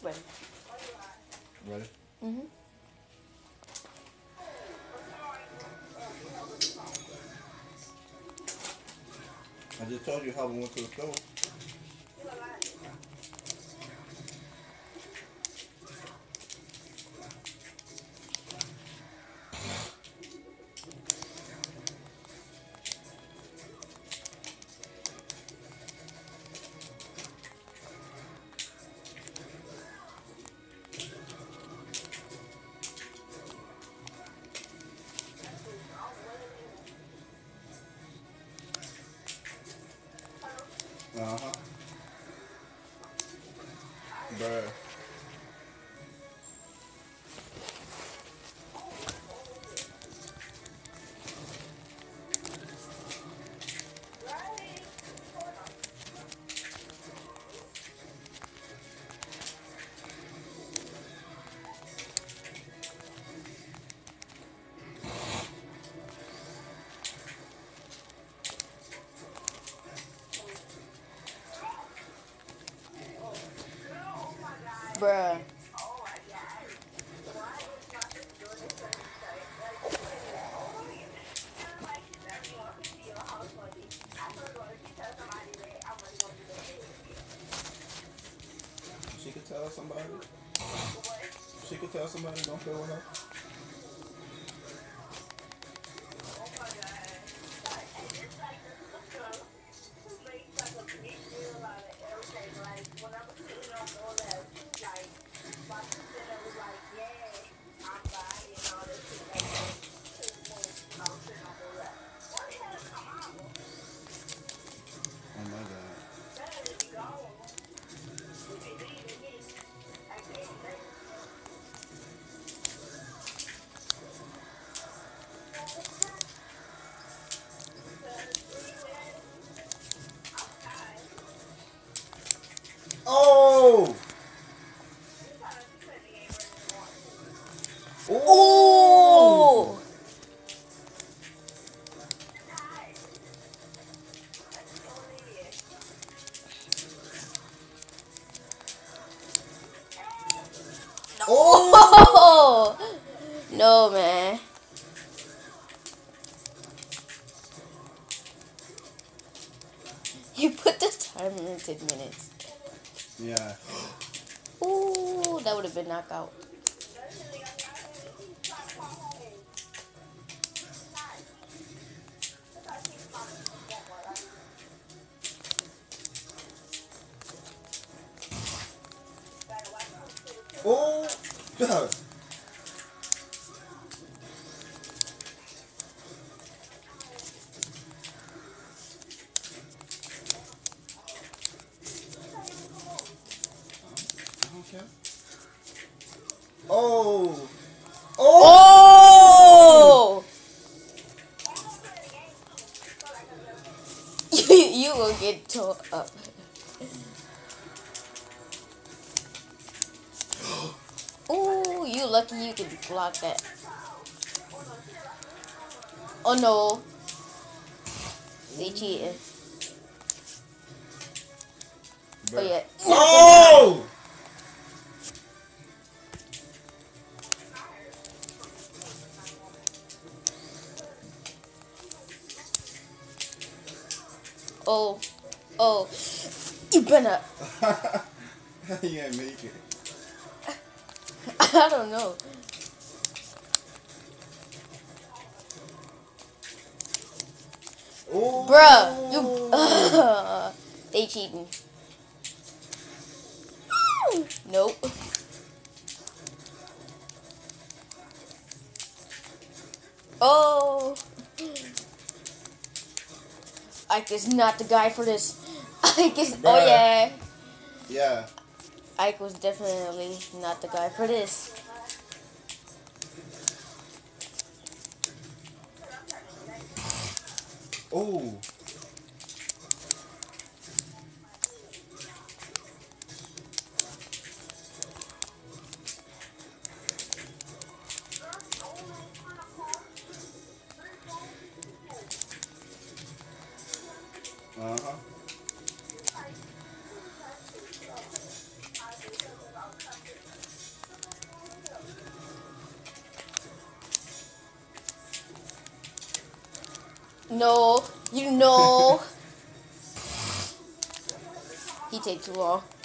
Ready. Ready? Mhm. I just told you how we went to the store. Uh-huh. Bruh. Bruh. She could tell somebody. She could tell somebody don't play with her. Oh my god. Oh! Oh! Ooh. Oh! Oh. No, man. You put this timer in 10 minutes. Yeah. Ooh, that would have been knockout. Oh! God. I don't care. Oh! Oh! Oh! You will get tore up. Ooh, you lucky you can block that. Oh no, they cheating. Oh Bruh. yeah. Oh! Oh, oh, you better. He ain't make it. I don't know. Bruh, you. Oh! They cheating. Nope. Oh, Ike is not the guy for this. Ike is. Oh Bruh. yeah. Yeah. Ike was definitely not the guy for this. Oh! Uh-huh. No, you know. He take too long.